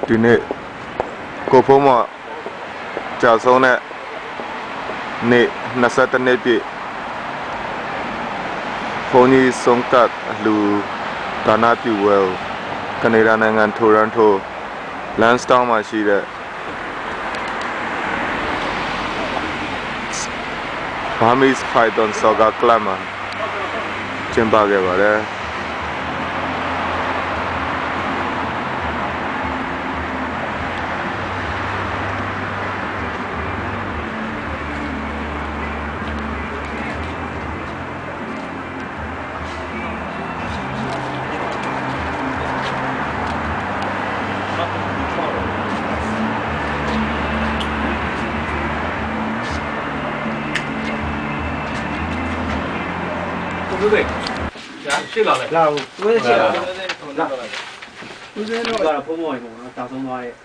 ဒီနေ့ကိုဖုံးမကြာဆုံးတဲ့နေ့22နှစ်ပြည့်ဘုန်းကြီးဆုံးကတ်လူဒါနပြုဝဲကိုကနေဒါနိုင်ငံတိုရန်တိုလန်စတောင်းမှာရှိတဲ့Burmese Python Soccer Club မှာကျင်းပခဲ့ပါတယ်对，谁搞的？ 老，我也是。老，我这那个泡沫一个，打松花的。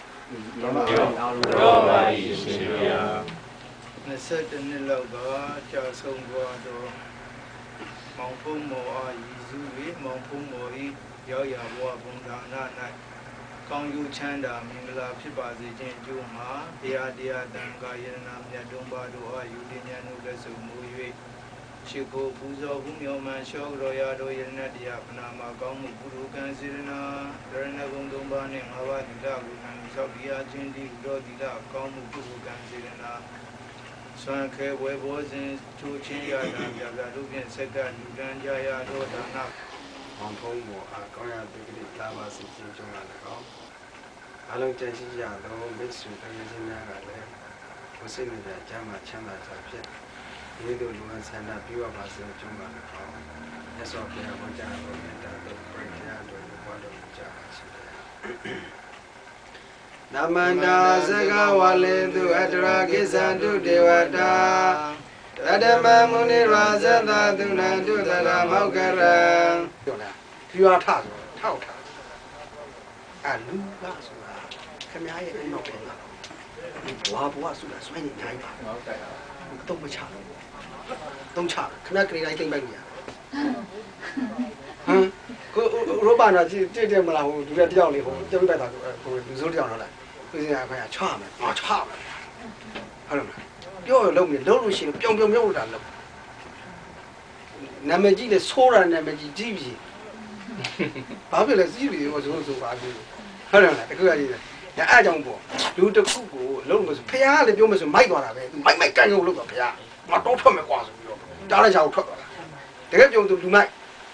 那是真的老个，叫松花多，毛泡沫啊，艺术的毛泡沫的，摇摇我碰到那，刚有钱的，明个啦，批发这件就嘛，第二，等个人那边东巴多啊，有的年那个是木鱼。ရှိခိုးပူဇော်ဘူးမြော်မှန်လျှောက်တော်ရတော်ယရဏတရားခနာမှာကောင်းမှုပုရုကံစေရနာဒရဏဂုံ၃ပါးနဲ့၅ပါးသီလကိုခံဆောက်တရားချင်းတည်တော်သီလကောင်းမှုပုရုကံစေရနာဆွမ်းခဲဝဲဘောစဉ်ချိုးချင်းရတာပြပြတို့ဖြင့်စက်ကလူတန်းကြရတော်ဒါနမောင်ဖုံးမောအားကောင်းရတဲ့ကလေးလာပါစီချင်းကြုံလာတယ်ကောအလုံးကျန်ရှိရတော့မိတ်ဆွေတကယ်ချင်းများကလည်းဘုစိတ်နဲ့ကြာမှချမ်းသာစွာဖြစ်ဒီလိုလူငယ်ဆန္ဒပြုရပါစေကြုံပါလေကောမြတ်စွာဘုရားဟောကြားတော်မူတဲ့ပြိဿာတော်ကိုဘာတော်ကြားပါစေနမန္တာသကဝလေတုအတရာကိသန္တုဒေဝတာတတမမုနိရာဇတသုဏန္တုတရာမောက္ကရံပြောလားပြွားထဆိုထောက်ထားလူကဆိုတာခမရဲ့အိမ်တော်ပဲလားဘွားဆိုတာစွဲနေနိုင်ပါဟုတ်တယ်တော့မချဘူးတော့ချခဏကလေးတိုင်းသိမ့်ပိုက်နေရဟမ်ကိုရောဘာနာကြည့်တဲ့မလားဟိုဒူတဲ့တယောက်လေးဟိုတက်ပြီးပိုက်တာဟိုလူစိုးတယောက်တော့လားသူစင်အခွင့်ချမယ်ငါချမယ်ဟုတ်လားပြောရလုံးနေလုံးလို့ရှိရင်ပြုံလို့တာလုံးနာမည်ကြီးလေဆိုးတာနာမည်ကြီးကြီးပြီဘာဖြစ်လဲကြီးပြီဟိုဆိုပါပြီဟုတ်တယ်လားတခုရကြီးအဲ့အကြောင်းပေါ့လူတစ်ခုကိုလုံးလို့ဆိုဖះလည်းပြောမှဆိုမိုက်သွားတာပဲသူမိုက်ကန်ရုံလို့ဆိုဖះငါတော့ထွက်မယ်ကွာဆိုပြီးတော့တားတဲ့ချောင်းထွက်သွားတာတကယ်ပြောသူလူမိုက်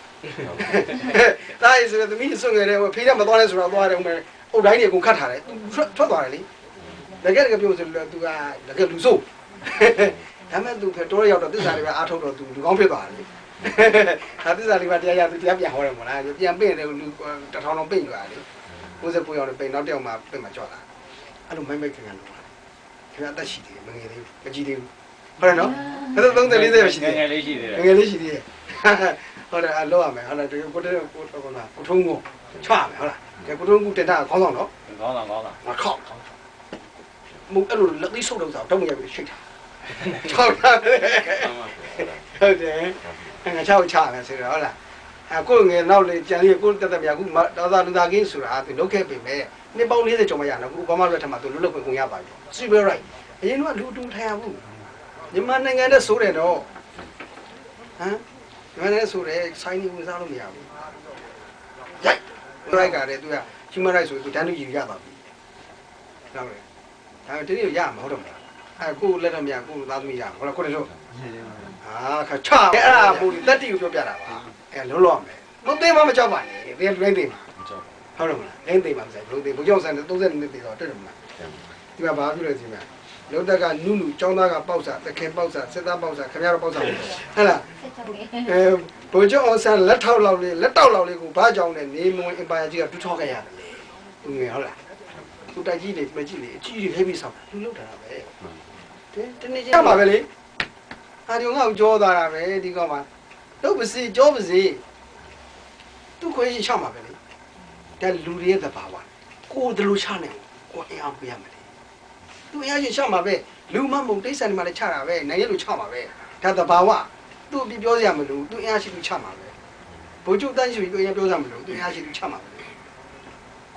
တားရဆိုတော့သမီးစွန့်ခဲ့တယ်ဟိုဖေးရမသွားလဲဆိုတော့သွားတယ်ဟိုအုတ်တိုင်းတွေအကုန်ခတ်ထားတယ်သူထွက်သွားတယ်လေတကယ်ပြောဆိုလို့သူကတကယ်လူဆိုးဒါမဲ့သူတော့ရောက်တော့သစ္စာတွေပဲအားထုတ်တော့သူလူကောင်းဖြစ်သွားတယ်လေဒါသစ္စာတွေပဲတရားရသူတရားပြန်ဟောတယ်မို့လားပြန်ပြင်တယ်လူ1000တောင်ပြင်ကြရတယ်69ရောက်တယ်ပြင်နောက်တစ်ယောက်မှပြင်မှာကြွလာအဲ့လိုမိုက်ခင်လို့ခင်ဗျာတက်ရှိတယ်မငယ်သေးဘူးမကြည့်သေးဘူးဟုတ်တယ်နော်အဲ့တော့30 40ရောက်ရှိတယ်ငယ်လေးရှိသေးတယ်ဟုတ်တယ်အလောက်ရမယ်ဟုတ်လားဒီကိုတဲ့ကိုထုံးကိုချမယ်ဟုတ်လားကိုထုံးကူတင်တာခေါင်းဆောင်နော်ခေါင်းဆောင်ငါခောက်မဟုတ်အဲ့လိုလက်သေးဆုပ်တော့တောင်းရပြီရှိတာချောက်တာဟုတ်တယ်ငါချောက်ချမယ်ဆိုတော့ဟုတ်လားကိုငယ်နောက်လေကြံလေးကိုတက်တက်မြခုဒေါသလူသားကင်းဆိုတာသူလုတ်ခဲ့ပြီမဲ့နှစ်ပေါင်း40ကျော်မှရနော်ခုဘာမှလွတ်ထမှာသူလွတ်လွတ်ခွင့်ရပါပြီ civil right အရင်ကလူတူထိုင်ရဘူးမြန်မာနိုင်ငံနဲ့ဆိုတယ်တော့ဟမ်မြန်မာနိုင်ငံဆိုတယ်ဆိုင်းနေဝင်စားလို့မရဘူးရိုက် right ကလည်းသူက human right ဆိုသူတန်းတူယူရပါပြီဟုတ်တယ်ဒါတတိယရမှာဟုတ်တော့မလားကိုလက်တော့မရကိုသားသမီးရဟုတ်လားကိုလည်းဆိုခါချအဲ့ဒါပူတက်တီကိုပြောပြတာပါလုံးလုံးမယ်မသိမှမကြောက်ပါနဲ့ဒီလူတိုင်းသိမှာဟုတ်တယ်မလားတိုင်းသိမှာမဆိုင်ဘလို့သိဘုကြောက်ဆန်30နှစ်သိတော့တက်တယ်မလားဒီမှာဘာပြောလဲဒီမှာလုံးတက်ကနုကျောင်းသားကပေါက်စားတခင်ပေါက်စားစစ်သားပေါက်စားခင်ဗျားတို့ပေါက်စားဟုတ်လားဘုကြောက်အောင်ဆန်လက်တောက်လောက်လေးကိုဘာကြောင့်လဲနေမွန်အင်ပါယာကြီးကတူထောက်ခဲ့ရတယ်လေသူငယ်ဟုတ်လားသူတိုက်ကြီးနေမကြည့်လေအကြီးကြီးဖိပြီးဆောင်လူလောက်တာပဲတနေ့ချင်းပါပဲလေအာဒီငါ့ကိုကြောသွားတာပဲဒီကောင်မှာတော့ပါစေကြောပါစေသူခွေးချမှာပဲလေဒါလူတွေရဲ့သဘာဝကိုယ်တလူချနိုင်ကိုအင်အားပေးရမယ်လေသူအင်အားချမှာပဲလူမမုံတိတ်ဆန်ဒီမှာလည်းချတာပဲနိုင်ရလို့ချမှာပဲဒါသဘာဝသူ့ပြပြောစရာမလိုသူအင်အားရှိသူချမှာပဲဘိုးကျုပ်တန်းရှိသူအင်အားပြောစရာမလိုသူအင်အားရှိသူချမှာပဲ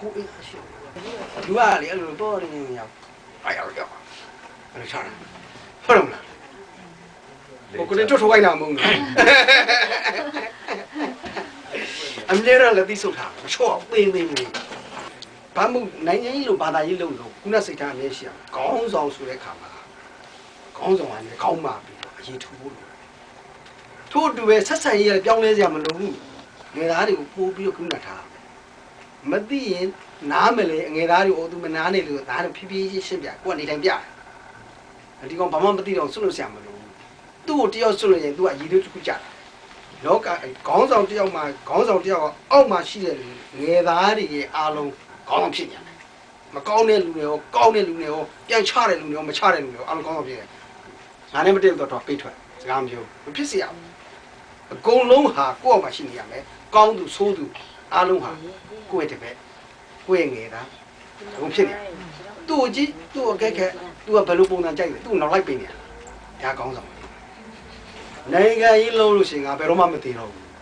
ကိုအေးရှိလူကလေအဲ့လိုတော့နေနေရောက်အဲ့ရောက်အဲ့လိုချာဟုတ်တယ်မလားကိုလည်းထုတ်ခိုင်းတာမဟုတ်ဘူးအမြဲတမ်းလက်သိဆုပ်ထားမချော့သေးသေးဘူးဘာမှနိုင်ငံရေးလို့ဘာသာရေးလို့ခုနစိတ်ထားအမြဲရှိအောင်ခေါင်းဆောင်ဆိုတဲ့ခါမှာခေါင်းဆောင်ကလည်းခေါင်းမာပြီးတော့အရေးထူဖို့လိုထို့အတူပဲဆက်ဆံရေးရပြောင်းလဲစရာမလိုဘူးငယ်သားတွေကိုပို့ပြီးတော့ခုနထားမသိရင်နားမလဲငယ်သားတွေအိုသူမနားနေလို့ဒါတော့ဖြည်းဖြည်းချင်းရှင်းပြကိုကနေတိုင်းပြဒီကောင်ဘာမှမသိတော့ဆွလို့ဆရာမလိုဘူးသူ့ကိုတယောက်ဆွလို့ရင်သူကအရေးတစ်ခုကြတာလောကခေါင်းဆောင်တယောက်မှာခေါင်းဆောင်တယောက်ကအောက်မှာရှိတဲ့ငယ်သားတွေရဲ့အားလုံးခေါင်းဆောင်ဖြစ်နေတယ်မကောင်းတဲ့လူတွေရောကောင်းတဲ့လူတွေရောပြန်ချတဲ့လူတွေရောမချတဲ့လူတွေရောအားလုံးခေါင်းဆောင်ဖြစ်နေငါနဲ့မတည့်တော့ပိတ်ထွက်စကားမျိုးမဖြစ်စေရဘူးအကုန်လုံးဟာကိုယ့်အောက်မှာရှိနေရမယ်ကောင်းသူဆိုးသူအားလုံးဟာကိုယ့်ရဲ့တပည့်ကိုယ့်ရဲ့ငယ်သားဘုံဖြစ်နေသူ့ကြည့်သူ့အကဲခက်သူကဘယ်လိုပုံစံကြိုက်လဲသူ့နောက်လိုက်ပေးနေတာဒါကောင်းဆောင်နိုင်ငံရေးလုံးလို့ရှိရင်ငါဘယ်တော့မှမသိတော့ဘူး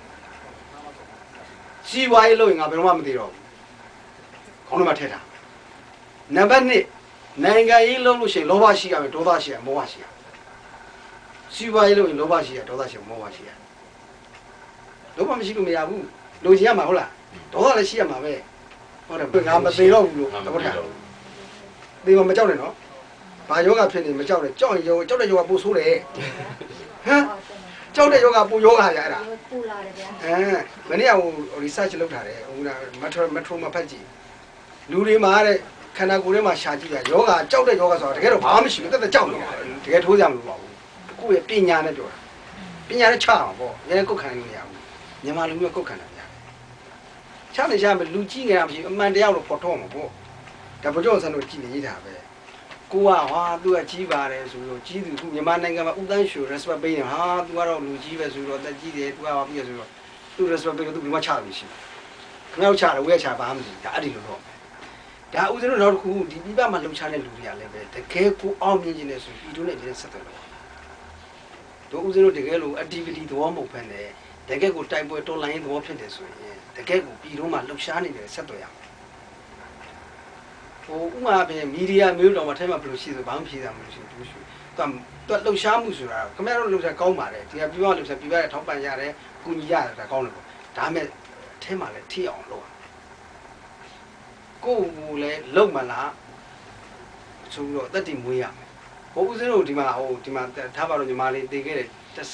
စီဝါရေးလို့ရင်ငါဘယ်တော့မှမသိတော့ဘူးခေါင်းထဲမှာထည့်ထားနံပါတ်1နိုင်ငံရေးလုံးလို့ရှိရင်လောဘရှိရမယ်ဒေါသရှိရမောဟရှိရစီဝါရေးလို့ရင်လောဘရှိရဒေါသရှိရမောဟရှိရလောဘမရှိလို့မရဘူးလိုချင်ရမှာဟုတ်လားဒေါသလည်းရှိရမှာပဲဟုတ်တယ်ငါမသိတော့ဘူးလို့သဘောထားဒီမှာမကြောက်နဲ့နော်ဘာယောဂဖြစ်နေမကြောက်နဲ့ကြောက်ရင်ကြောက်တဲ့ယောဂပို့ဆိုးတယ်ဟမ်ကြောက်တဲ့ယောဂပို့ယောဂရအဲ့ဒါပူလာတယ်ဗျာမနေ့ကဟို research လုပ်ထားတယ်ဟိုက metro မှာဖတ်ကြည့်လူတွေမှာတဲ့ခန္ဓာကိုယ်ထဲမှာရှာကြည့်ရယောဂကြောက်တဲ့ယောဂဆိုတာတကယ်တော့ဘာမှမရှိဘူးတက်တက်ကြောက်နေတာတကယ်ထိုးကြမလို့ပါဘူးကိုယ့်ရဲ့ပညာနဲ့ပြောတာပညာနဲ့ချအောင်ပေါ့ငယ်ကုတ်ခံလို့မရဘူးမြန်မာလူမျိုးကုတ်ခံတယ်ဗျာချနေချမယ်လူကြီးငယ်တာမရှိအမှန်တရားလို့ဖော်ထုတ်မှာပေါ့ဒါဘုကျော်ဆန်းတို့ကြည်နေရတာပဲကိုကဟာသူကကြီးပါတယ်ဆိုတော့ကြီးသူကမြန်မာနိုင်ငံမှာဥတန်းရှူ respect ပေးနေဟာသူကတော့လူကြီးပဲဆိုတော့တက်ကြီးတယ်သူကဘာဖြစ်လဲဆိုတော့သူ respect ပေးလို့သူဒီမှာချလို့ရှိတယ်ခဏချတယ်ဝဲချပါမှမသိဒါအဲ့ဒီလိုတော့ဒါဥစဉ်တို့နောက်တစ်ခုဒီပြပမှာလှုပ်ရှားတဲ့လူတွေကလည်းပဲတကယ်ကိုအောင်မြင်နေတယ်ဆိုပြီးတို့နဲ့ဒီနဲ့ဆက်တယ်လို့တို့ဥစဉ်တို့တကယ်လို့ activity သဘောမဟုတ်ဘဲနဲ့တကယ်ကိုတိုက်ပွဲတော်လိုင်းသဘောဖြစ်တယ်ဆိုရင်တကယ်ကိုပြည်တို့မှာလှုပ်ရှားနေတယ်ဆက်သွယ်ရမယ်ဟိုဥမာပြင်မီဒီယာမျိုးတော်မှာထဲမှာဘယ်လိုရှိဆိုဘာမှဖြေတာမရှိဘူးသူလှုပ်ရှားမှုဆိုတာခင်ဗျားတို့လှုပ်ရှားကောင်းပါတယ်ဒီကပြပလှုပ်ရှားပြပရဲ့ထောက်ပံ့ရတယ်ကုညီရတယ်ဒါကောင်းတယ်ပေါ့ဒါမဲ့အထဲမှာလည်းထိအောင်လုပ်ကိုယ်လည်းလုံမလားဆိုတော့တက်တီမွေးရမယ်ဟိုဦးစင်းတို့ဒီမှာထားပါတော့ညီမလေးတည်ခဲ့တယ်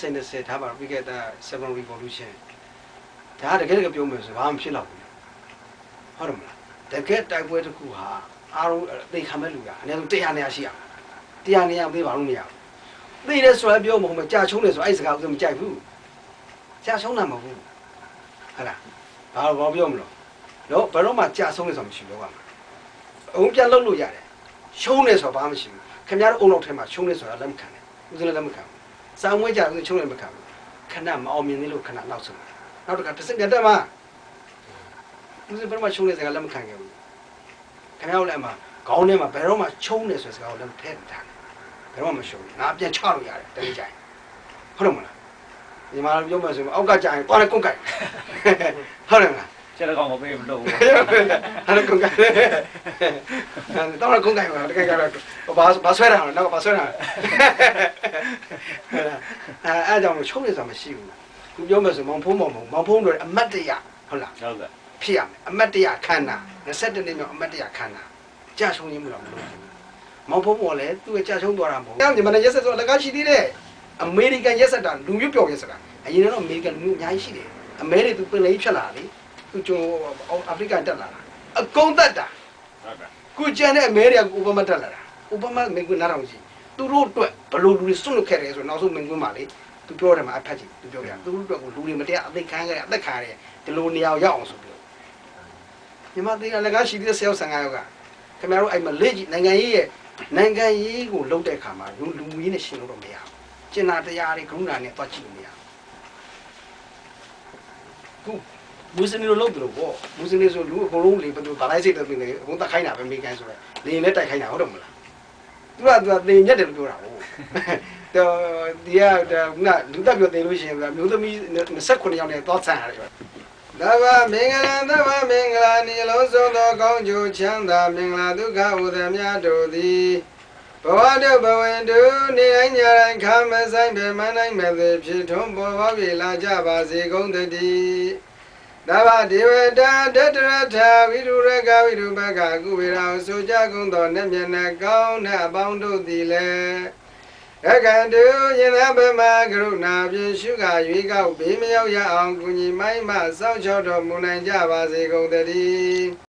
10ထားပါတော့ပြီးခဲ့တဲ့7 revolution ဒါတကယ်ပြောမယ်ဆိုဘာမှဖြစ်တော့ဘူးဟုတ်တယ်မလားတကယ်တိုက်ပွဲတစ်ခုဟာအားလုံးသိခံမဲ့လူကအနည်းဆုံး100နေရာရှိအောင်100နေရာပေးပါလို့မရဘူးသိတယ်ဆိုရင်ပြောမဟုတ်မကြာချုံးတယ်ဆိုအဲ့စကားဦးစင်းမကြိုက်ဘူးကြာချုံးတာမဟုတ်ဘူးဟုတ်လားဘာပြောမလို့နော်ဘယ်တော့မှကြာဆုံးနေဆိုမရှိတော့ပါဘူးအုံပြန်လှုပ်လို့ရတယ်ရှုံးနေဆိုဘာမှမရှိဘူးခင်ဗျားတို့အုံလောက်ထဲမှာရှုံးနေဆိုတာလက်မခံနဲ့ဦးစင်းလည်းလက်မခံဘူးစာမွေးကြဦးရှုံးလည်းမခံဘူးခဏမအောင်မြင်သေးလို့ခဏနောက်ဆုံးနောက်တစ်ခါတစ်စက်တက်မှာဦးစင်းဘယ်တော့မှရှုံးနေစကားလက်မခံခဲ့ဘူးခင်ဗျားတို့လည်းအမှခေါင်းထဲမှာဘယ်တော့မှရှုံးနေဆိုစကားကိုလက်ထည့်ထားဘယ်တော့မှမရှုံးဘူးငါပြန်ချလို့ရတယ်တကယ်ကြိုင်ဟုတ်တယ်မလားညီမတို့ပြောမှဆိုရင်အောက်ကကြိုင်သွားလိုက်ကုန်ကြိုင်ဟုတ်တယ်မလားကျက်ကောင်မပေးမလို့ဘူးအဲ့ဒါကုန်ကြိုင်တော့ကုန်ကြိုင်ပါတကယ်ကြတော့ဘာဆွဲတာလဲတော့ဘာဆွဲတာအဲ့ကြောင့်ရှုံးနေဆိုတာမရှိဘူးသူပြောမှဆိုမောင်ဖုံးတို့အမတ်တရဟုတ်လားဟုတ်ကဲ့ဖြစ်ရမယ်အမတ်တရခန္ဓာ22နှစ်မြောက်အမတ်တရခန္ဓာကြာရှုံးခြင်းမလို့မလို့မောင်ဖုံးပေါ်လဲသူကကြာရှုံးသွားတာမဟုတ်ဘူးမြန်မာနိုင်ငံရက်ဆက်ဆိုလကားရှိသေးတယ်အမေရိကန်ရက်ဆက်တာလူမျိုးပြောင်းရက်ဆက်တာအရင်တော့အမေရိကန်လူမျိုးအများကြီးရှိတယ်အမေရိကန်သူပင်လေဖြတ်လာလေသူကျိုးအာဖရိကတက်လာတာအကုန်တက်တာဟုတ်ကဲ့ခုကျန်တဲ့အမေရိကန်ဥပမာတက်လာတာဥပမာမင်းကနားထောင်ကြည့်သူတို့အတွက်ဘယ်လိုလူတွေစွန့်လွတ်ခဲ့တယ်ဆိုတော့နောက်ဆုံးမင်းကမှလေသူပြောတယ်မှာအဖက်ကြီးသူပြောပြသူတို့အတွက်ကိုလူတွေမတရားအသိခံခဲ့အသက်ခံရတယ်ဒီလိုနေရာရောက်အောင်ဆိုပြီးမြန်မာပြည်ကလည်းကားရှိသေးတဲ့ဆယ်ယောက်15ယောက်ကခင်ဗျားတို့အဲ့မှာလေ့ကြည့်နိုင်ငံရေးကိုလုပ်တဲ့အခါမှာလူမျိုးရေးနဲ့ရှင်းလို့တော့မရဘူးကျင်နာတရားတွေကရုဏာနဲ့တွားကြည့်လို့မရဘူးမွ슬တွေလုပ်တယ်လို့ပေါ့မွ슬တွေဆိုလူအကုန်လုံးလေဘယ်လိုဗလိုက်စိတ်တော့ပြင်နေဘုံတက်ခိုင်းတာပဲအမေရိကန်ဆိုတော့လေနဲ့တိုက်ခိုင်းတာဟုတ်တယ်မလားသူကသေညက်တယ်လို့ပြောတာဟုတ်ဒီကလူတက်ပြောသိလို့ရှိရင်မျိုးသမီး29ယောက်နဲ့သွားဆန်ရတယ် Dava Mingala Dava Mingala Nilo Soto Gongju Chanda Mingala Duka Udamya Dodi Bawadu Bawendu Niranya Kama Sanbe Manai Mede Pitum Bovavi La Java Zigondadi Dava Diveda Detrata Viduraga Vidubaga Guvira Soja Gundo Nemyana Gauna Boundu Dile Agandu Yanabama Gruna Sugar Yuga Bimio Yang Kuni Maima Sao Choto Munanja Vasi Gondadi